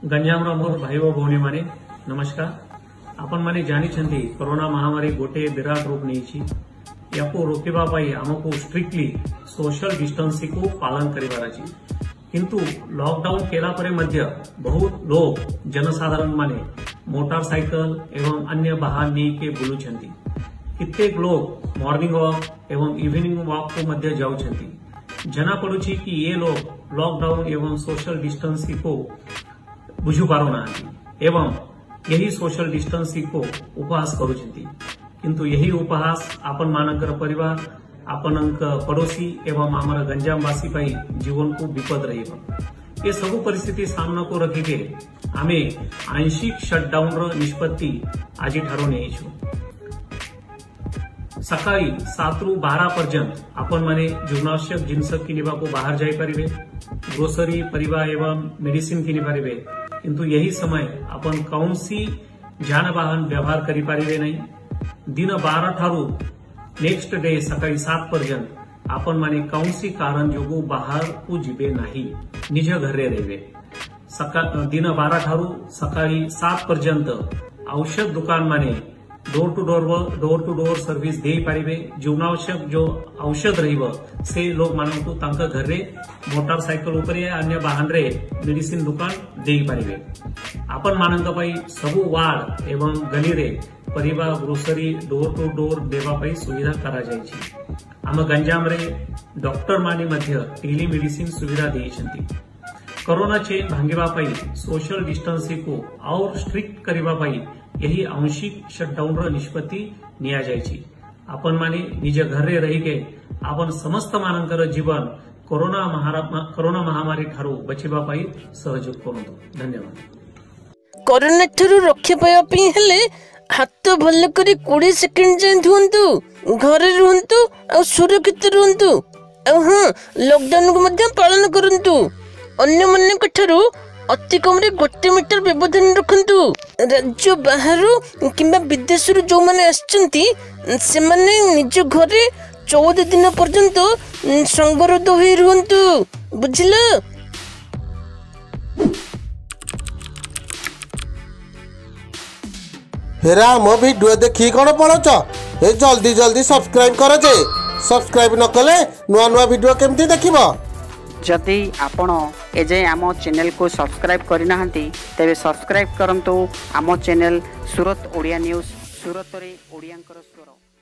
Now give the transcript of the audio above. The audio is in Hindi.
गंजाम मोर भाई और भौणी माने नमस्कार। आपण माने जानी छंती कोरोना महामारी गोटे विराट रूप नहीं याको रोकवा आमको स्ट्रिक्टली सोशल डिस्टेंसिंग को पालन करिवार अछि। किंतु लॉकडाउन केला परे मध्य बहुत लोग जनसाधारण माने मोटरसाइकिल एवं अन्य वाहन नहीं के बुलुछंती। कित्येक लोग मॉर्निंग वॉक एवं इवनिंग वॉक को मध्य जाउछंती। जना पड़ुछि कि ये लोग लॉकडाउन एवं सोशल डिस्टेंसिंग को बुझु पारुना एवं यही सोशल डिस्टेंसिंग को उपहास करुछंती। किंतु यही उपहास आपन मानकर परिवार आपन पड़ोसी एवं आमर गंजामवासी पाई जीवन को विपद रहिबो। ये सब परिस्थिति सामना को रखिके आमे आंशिक शटडाउन रो निष्पत्ति आज ठारो नेइछु। सकाळी 7 रु 12 पर्यंत आपण माने जीवनावश्यक जिनस किनिबा को बाहर जाई परिबे, ग्रोसरी परिबा एवं मेडिसिन किनि परिबे। किंतु यही समय अपन कौनसी जानवाहन व्यवहार करि परिबे नहीं। दिन 12 ठारू नेक्स्ट डे सकाळी 7 पर्यंत आपण माने कौनसी कारण जोगु बाहर को जिबे नहीं, निज घरे रहिबे। दिन 12 ठारू सकाळी 7 पर्यंत औषध दुकान माने डोर टू डोर सर्विस दे पारिबे। जीवनावश्यक जो औषध रहिबो से लोग मानकु तांका घरे मोटरसाइकिल ऊपर या अन्य वाहन रे मेडिसिन दुकान दे पारिबे। आपण मानक पई सबु वार्ड एवं गली रे परिबा ग्रोसरी डोर टू डोर देवा पई सुविधा करा जाय छी। आम गंजाम रे डॉक्टर माने मध्य टेली मेडिसिन सुविधा देइछंती। कोरोना चेन भांगिबा पई सोशल डिस्टेंसिंग को और स्ट्रिक्ट करिबा पई यही आंशिक शटडाउन रो निष्पत्ति निया जाय छी। आपण माने निज घरे रही के आपण समस्त मानकर जीवन कोरोना महामारी ठारू बचिबा पई सहयोग करंतु। धन्यवाद। कोरोना ठारू रक्षा पाया पई हेले हाथ भल करी 20 सेकंड जाय धुंतु, घरे रुहंतु और सुरक्षित रुहंतु। हाँ, लॉकडाउन को मध्य पालन करंतु। अन्य मन ठारू अति कम 1 मीटर व्यवधान रखंतु। राज्य बाहर किंबा विदेश जो माने आछंती से माने निज घरे 14 दिन पर्यंत संगरोध होई रुहंतु। बुझिलो? हेरा मो वीडियो देखी कोन पळछ ए जल्दी जल्दी सब्सक्राइब कर जे। सब्सक्राइब न कले नुआ नुआ वीडियो केमती देखिबो। जदि आपण एजे आम चैनल को सब्सक्राइब करना तेरे सब्सक्राइब करंतु आम चैनल सूरत ओडिया न्यूज़। सूरत रे ओडियांकर स्वर।